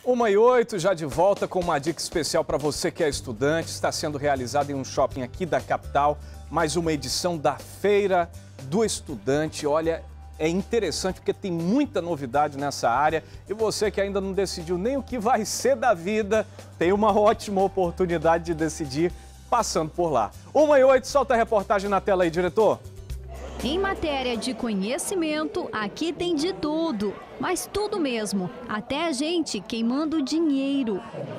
1h08, já de volta com uma dica especial para você que é estudante. Está sendo realizada em um shopping aqui da capital, mais uma edição da Feira do Estudante. Olha, é interessante porque tem muita novidade nessa área e você que ainda não decidiu nem o que vai ser da vida, tem uma ótima oportunidade de decidir passando por lá. 1h08, solta a reportagem na tela aí, diretor. Em matéria de conhecimento, aqui tem de tudo, mas tudo mesmo, até a gente queimando dinheiro.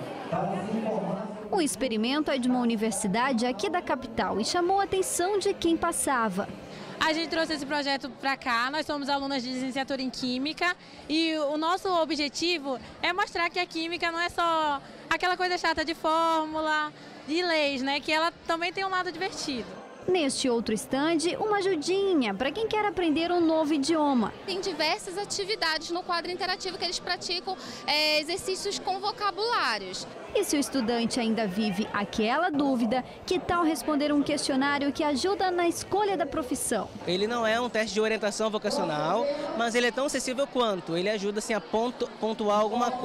O experimento é de uma universidade aqui da capital e chamou a atenção de quem passava. A gente trouxe esse projeto para cá, nós somos alunas de licenciatura em Química e o nosso objetivo é mostrar que a Química não é só aquela coisa chata de fórmula, de leis, né? Que ela também tem um lado divertido. Neste outro estande, uma ajudinha para quem quer aprender um novo idioma. Tem diversas atividades no quadro interativo que eles praticam, exercícios com vocabulários. E se o estudante ainda vive aquela dúvida, que tal responder um questionário que ajuda na escolha da profissão? Ele não é um teste de orientação vocacional, mas ele é tão acessível quanto. Ele ajuda assim, a pontuar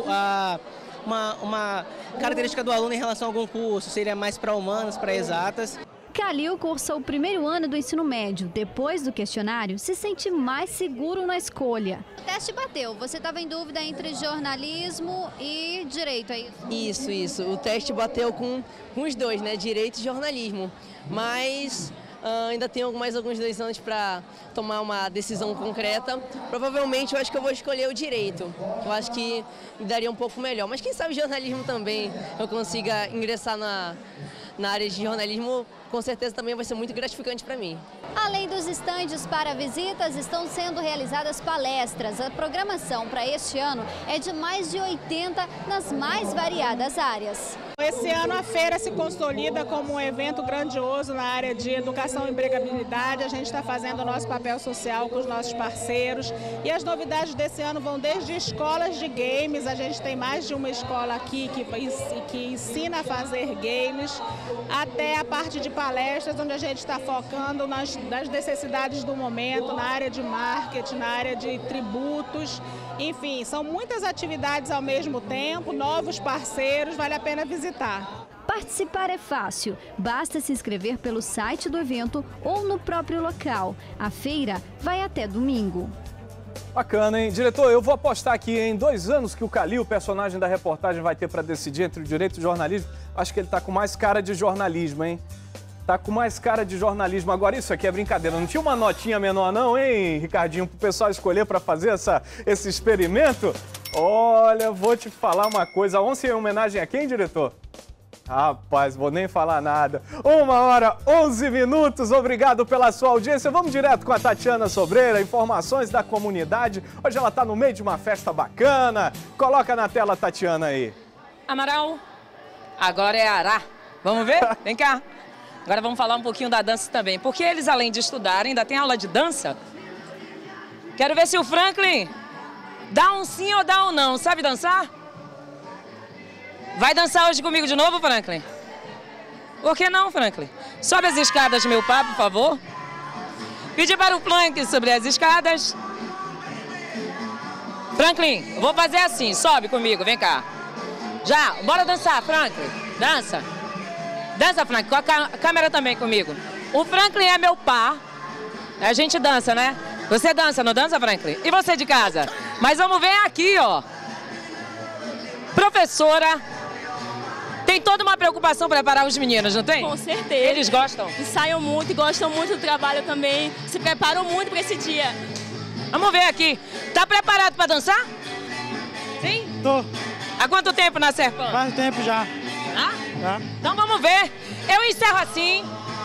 uma característica do aluno em relação a algum curso, seria mais para humanas, para exatas. Kalil cursa o primeiro ano do ensino médio. Depois do questionário, se sente mais seguro na escolha. O teste bateu. Você estava em dúvida entre jornalismo e direito, é isso? Isso. O teste bateu com os dois, né? Direito e jornalismo. Mas ainda tenho mais alguns 2 anos para tomar uma decisão concreta. Provavelmente eu acho que eu vou escolher o direito. Eu acho que me daria um pouco melhor. Mas quem sabe jornalismo também eu consiga ingressar na área de jornalismo, com certeza também vai ser muito gratificante para mim. Além dos estandes para visitas, estão sendo realizadas palestras. A programação para este ano é de mais de 80 nas mais variadas áreas. Esse ano a feira se consolida como um evento grandioso na área de educação e empregabilidade. A gente está fazendo o nosso papel social com os nossos parceiros. E as novidades desse ano vão desde escolas de games, a gente tem mais de uma escola aqui que ensina a fazer games, até a parte de palestras, onde a gente está focando nas necessidades do momento, na área de marketing, na área de tributos. Enfim, são muitas atividades ao mesmo tempo, novos parceiros, vale a pena visitar. Participar é fácil, basta se inscrever pelo site do evento ou no próprio local. A feira vai até domingo. Bacana, hein? Diretor, eu vou apostar aqui em 2 anos que o Kalil, o personagem da reportagem, vai ter para decidir entre o direito e o jornalismo. Acho que ele tá com mais cara de jornalismo, hein? Tá com mais cara de jornalismo. Agora, isso aqui é brincadeira. Não tinha uma notinha menor não, hein, Ricardinho, pro pessoal escolher para fazer esse experimento? Olha, vou te falar uma coisa. Ontem em homenagem a quem, diretor? Rapaz, vou nem falar nada. 1h11. Obrigado pela sua audiência. Vamos direto com a Tatiana Sobreira, informações da comunidade. Hoje ela tá no meio de uma festa bacana. Coloca na tela, Tatiana, aí. Amaral, agora é Ará. Vamos ver? Vem cá. Agora vamos falar um pouquinho da dança também. Porque eles, além de estudar, ainda tem aula de dança. Quero ver se o Franklin dá um sim ou dá um não. Sabe dançar? Vai dançar hoje comigo de novo, Franklin? Por que não, Franklin? Sobe as escadas, meu pai, por favor. Pedir para o Franklin sobre as escadas. Franklin, eu vou fazer assim. Sobe comigo, vem cá. Já, bora dançar, Franklin. Dança. Dança, Franklin, com a câmera também comigo. O Franklin é meu par. A gente dança, né? Você dança, não dança, Franklin? E você de casa? Mas vamos ver aqui, ó. Professora, tem toda uma preocupação para preparar os meninos, não tem? Com certeza. Eles gostam? Ensaiam muito e gostam muito do trabalho também. Se preparam muito para esse dia. Vamos ver aqui. Tá preparado para dançar? Sim? Tô. Há quanto tempo na Serpan? Faz tempo já. Ah? Já. Então vamos ver. Eu encerro assim.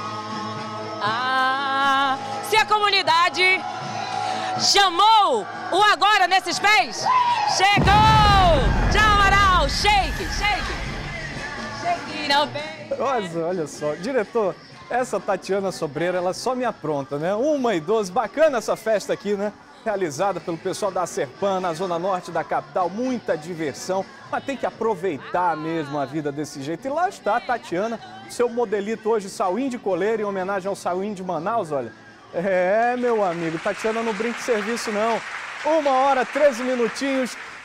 Se a comunidade chamou o agora nesses pés, chegou! Tchau, Amaral! Shake, shake! Shake, não vem! Olha só, diretor, essa Tatiana Sobreira, ela só me apronta, né? 1h12, bacana essa festa aqui, né? Realizada pelo pessoal da Serpan, na zona norte da capital, muita diversão, mas tem que aproveitar mesmo a vida desse jeito. E lá está a Tatiana, seu modelito hoje, Sauim de Coleira, em homenagem ao Sauim de Manaus, olha. É, meu amigo, Tatiana não brinca de serviço, não. 1h13.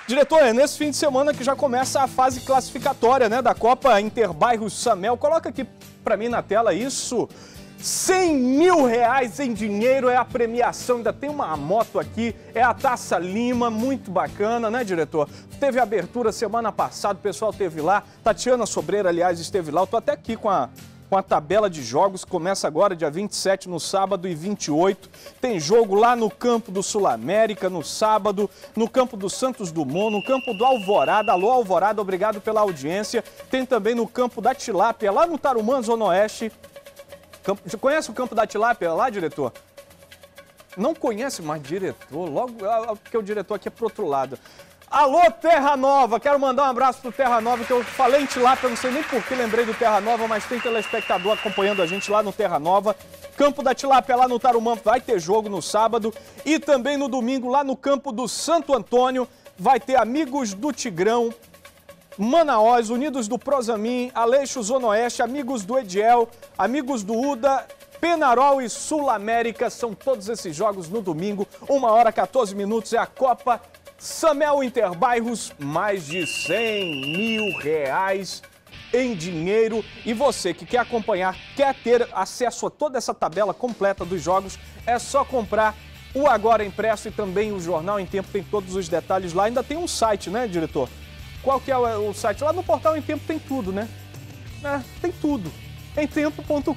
Diretor, é nesse fim de semana que já começa a fase classificatória, né, da Copa Interbairros Samel. Coloca aqui pra mim na tela isso. 100 mil reais em dinheiro é a premiação, ainda tem uma moto aqui, é a Taça Lima, muito bacana, né, diretor? Teve abertura semana passada, o pessoal esteve lá, Tatiana Sobreira, aliás, esteve lá, eu tô até aqui com a tabela de jogos, começa agora dia 27 no sábado e 28, tem jogo lá no campo do Sul América no sábado, no campo do Santos Dumont, no campo do Alvorada, alô Alvorada, obrigado pela audiência, tem também no campo da Tilápia, lá no Tarumã, Zona Oeste. Você conhece o campo da Tilápia lá, diretor? Não conhece, mas diretor, logo, porque o diretor aqui é pro outro lado. Alô, Terra Nova, quero mandar um abraço pro Terra Nova, que eu falei em Tilápia, não sei nem por que lembrei do Terra Nova, mas tem telespectador acompanhando a gente lá no Terra Nova. Campo da Tilápia lá no Tarumã vai ter jogo no sábado e também no domingo lá no campo do Santo Antônio vai ter Amigos do Tigrão, Manaós, Unidos do Prosamin, Aleixo Zona Oeste, Amigos do Ediel, Amigos do Uda, Penarol e Sul América, são todos esses jogos no domingo, 1h14 minutos, é a Copa Samel Interbairros, mais de 100 mil reais em dinheiro. E você que quer acompanhar, quer ter acesso a toda essa tabela completa dos jogos, é só comprar o Agora Impresso e também o Jornal em Tempo, tem todos os detalhes lá, ainda tem um site, né, diretor? Qual que é o site? Lá no portal Em Tempo tem tudo, né? Tem tudo. Emtempo.com.br.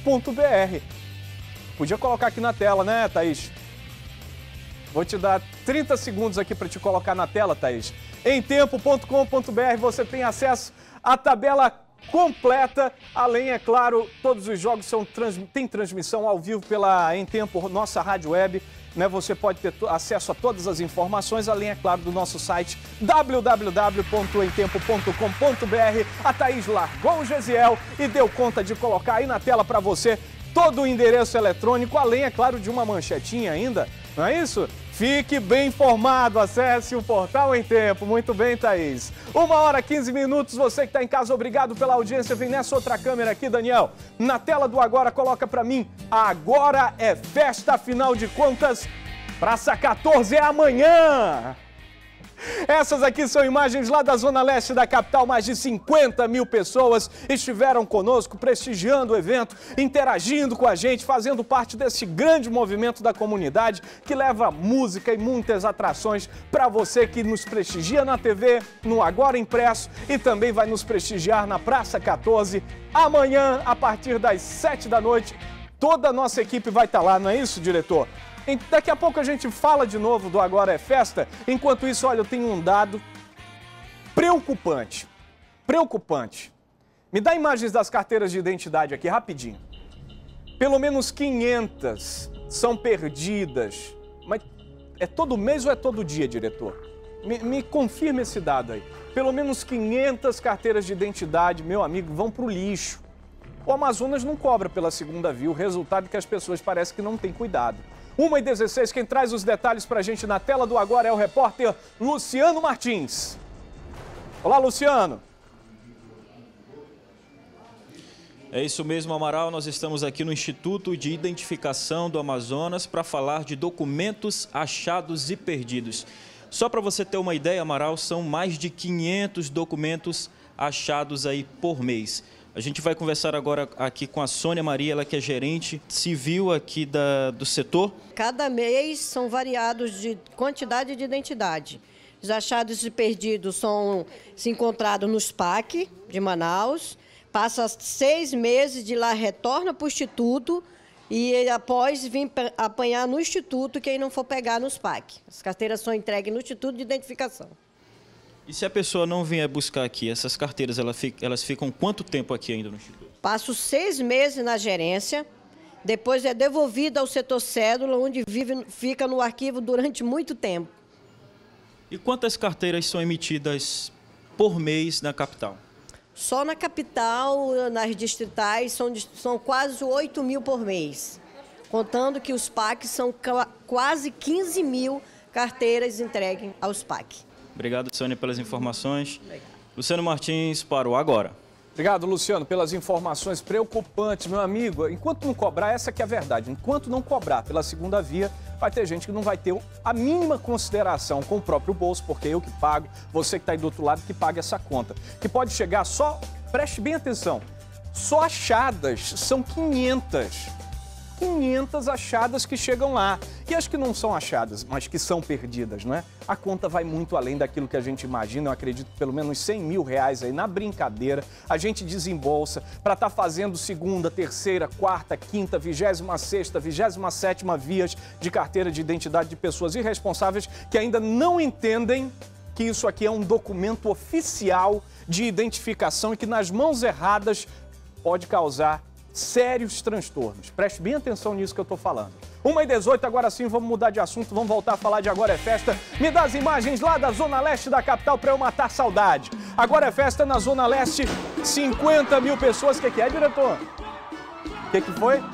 Podia colocar aqui na tela, né, Thaís? Vou te dar 30 segundos aqui para te colocar na tela, Thaís. Emtempo.com.br você tem acesso à tabela completa. Além, é claro, todos os jogos têm transmissão ao vivo pela Em Tempo, nossa rádio web. Né, você pode ter acesso a todas as informações, além, é claro, do nosso site www.emtempo.com.br. A Thaís largou o Gesiel e deu conta de colocar aí na tela para você todo o endereço eletrônico, além, é claro, de uma manchetinha ainda, não é isso? Fique bem informado, acesse o portal Em Tempo. Muito bem, Thaís. 1h15 minutos, você que está em casa, obrigado pela audiência. Vem nessa outra câmera aqui, Daniel. Na tela do Agora, coloca para mim. Agora é festa, afinal de contas, Praça 14 é amanhã. Essas aqui são imagens lá da Zona Leste da capital. Mais de 50 mil pessoas estiveram conosco, prestigiando o evento, interagindo com a gente, fazendo parte desse grande movimento da comunidade que leva música e muitas atrações para você que nos prestigia na TV, no Agora Impresso e também vai nos prestigiar na Praça 14. Amanhã, a partir das 7 da noite, toda a nossa equipe vai estar lá, não é isso, diretor? Daqui a pouco a gente fala de novo do Agora é Festa. Enquanto isso, olha, eu tenho um dado preocupante. Preocupante. Me dá imagens das carteiras de identidade aqui, rapidinho. Pelo menos 500 são perdidas. Mas é todo mês ou é todo dia, diretor? Me confirma esse dado aí. Pelo menos 500 carteiras de identidade, meu amigo, vão para o lixo. O Amazonas não cobra pela segunda via. O resultado é que as pessoas parecem que não têm cuidado. 1h16, quem traz os detalhes para a gente na tela do Agora é o repórter Luciano Martins. Olá, Luciano. É isso mesmo, Amaral. Nós estamos aqui no Instituto de Identificação do Amazonas para falar de documentos achados e perdidos. Só para você ter uma ideia, Amaral, são mais de 500 documentos achados aí por mês. A gente vai conversar agora aqui com a Sônia Maria, ela que é gerente civil aqui do setor. Cada mês são variados de quantidade de identidade. Os achados e perdidos se encontrados nos PAC de Manaus, passa 6 meses de lá, retorna para o Instituto e após vir apanhar no Instituto quem não for pegar nos PAC. As carteiras são entregues no Instituto de Identificação. E se a pessoa não vier buscar aqui, essas carteiras elas ficam quanto tempo aqui ainda no Instituto? Passo 6 meses na gerência, depois é devolvida ao setor cédula, onde fica no arquivo durante muito tempo. E quantas carteiras são emitidas por mês na capital? Só na capital, nas distritais, são quase 8 mil por mês. Contando que os PAC são quase 15 mil carteiras entregues aos PAC. Obrigado, Sônia, pelas informações. Luciano Martins para o Agora. Obrigado, Luciano, pelas informações preocupantes, meu amigo. Enquanto não cobrar, essa que é a verdade, enquanto não cobrar pela segunda via, vai ter gente que não vai ter a mínima consideração com o próprio bolso, porque eu que pago, você que está aí do outro lado que paga essa conta. Que pode chegar só, preste bem atenção, só achadas são 500 achadas que chegam lá. E as que não são achadas, mas que são perdidas, não é? A conta vai muito além daquilo que a gente imagina. Eu acredito que pelo menos 100 mil reais aí na brincadeira a gente desembolsa para estar fazendo segunda, terceira, quarta, quinta, 26ª, 27ª vias de carteira de identidade de pessoas irresponsáveis que ainda não entendem que isso aqui é um documento oficial de identificação e que nas mãos erradas pode causar sérios transtornos. Preste bem atenção nisso que eu estou falando. 1h18, agora sim, vamos mudar de assunto, vamos voltar a falar de Agora é Festa. Me dá as imagens lá da Zona Leste da capital para eu matar saudade. Agora é Festa na Zona Leste, 50 mil pessoas. O que é, diretor? O que foi?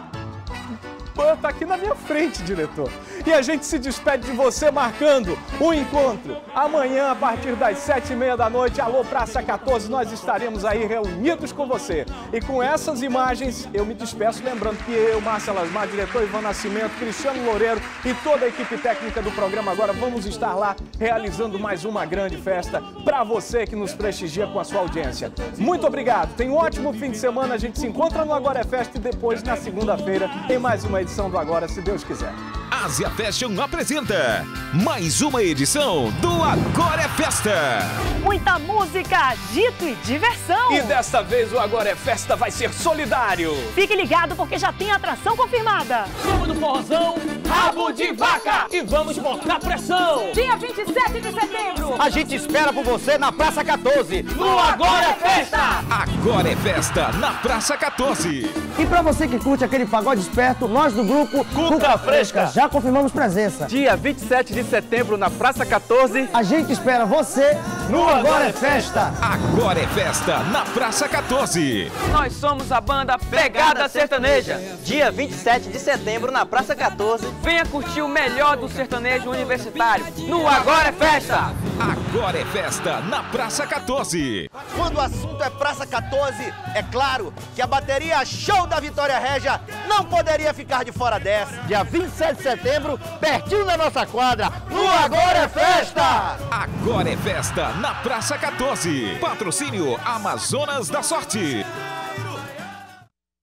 Tá aqui na minha frente, diretor. E a gente se despede de você marcando o encontro. Amanhã, a partir das 7h30 da noite, alô Praça 14, nós estaremos aí reunidos com você. E com essas imagens, eu me despeço lembrando que eu, Márcia Lasmar, diretor Ivan Nascimento, Cristiano Loureiro e toda a equipe técnica do programa Agora vamos estar lá realizando mais uma grande festa para você que nos prestigia com a sua audiência. Muito obrigado, tenha um ótimo fim de semana, a gente se encontra no Agora é Festa e depois, na segunda-feira, em mais uma edição do Agora, se Deus quiser. Ásia Fashion apresenta mais uma edição do Agora é Festa. Muita música, agito e diversão. E desta vez o Agora é Festa vai ser solidário. Fique ligado porque já tem atração confirmada. Vamos no forrozão, rabo de vaca e vamos botar pressão. Dia 27 de setembro. A gente espera por você na Praça 14. No Agora é Festa. Agora é Festa na Praça 14. E pra você que curte aquele pagode esperto, nós do grupo Cuca Fresca já confirmamos presença. Dia 27 de setembro na Praça 14. A gente espera você no Agora é Festa. Agora é Festa na Praça 14. Nós somos a banda Pegada Sertaneja. Dia 27 de setembro na Praça 14. Venha curtir o melhor do sertanejo universitário no Agora é Festa. Agora é Festa na Praça 14. Quando o assunto é Praça 14, é claro que a bateria Show da Vitória Régia não poderia ficar de fora dessa. Dia 27 de setembro, pertinho da nossa quadra, no Agora é Festa! Agora é Festa na Praça 14. Patrocínio Amazonas da Sorte.